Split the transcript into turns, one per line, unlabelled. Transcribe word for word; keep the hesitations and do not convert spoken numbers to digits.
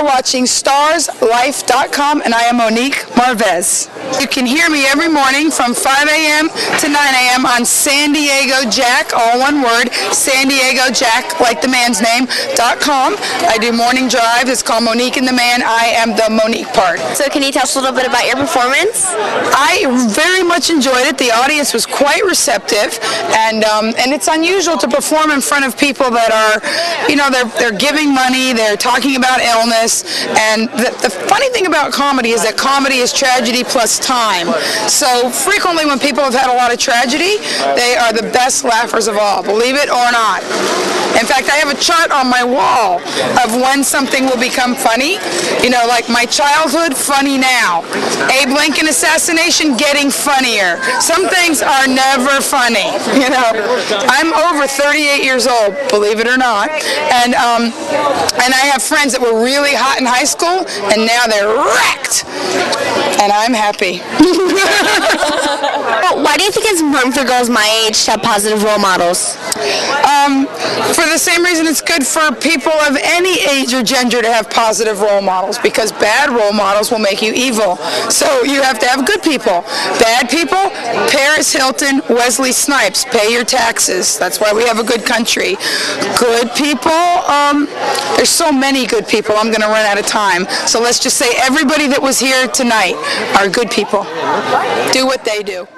watching stars life dot com, and I am Monique Marvez. You can hear me every morning from five A M to nine A M on San Diego Jack, all one word, San Diego Jack, like the man's name, dot com. I do morning drive. It's called Monique and the Man. I am the Monique part.
So can you tell us a little bit about your performance?
I very much enjoyed it. The audience was quite receptive, and um, and it's unusual to perform in front of people that are, you know, they're they're giving money, they're talking about illness, and the, the funny thing about comedy is that comedy is tragedy plus time. So frequently when people have had a lot of tragedy, they are the best laughers of all, believe it or not. In fact, I have a chart on my wall of when something will become funny. You know, like my childhood, funny now. Abe Lincoln assassination, getting funnier. Some things are never funny, you know. I'm over thirty-eight years old, believe it or not, and um, and I have friends that were really hot in high school, and now they're wrecked, and I'm happy.
Well, why do you think it's important for girls my age to have positive role models?
Um, for the same reason it's good for people of any age or gender to have positive role models, because bad role models will make you evil. So you have to have good people. Bad people, Paris Hilton, Wesley Snipes, pay your taxes. That's why we have a good country. Good people, um, there's so many good people, I'm going to run out of time. So let's just say everybody that was here tonight are good people. Do what they do.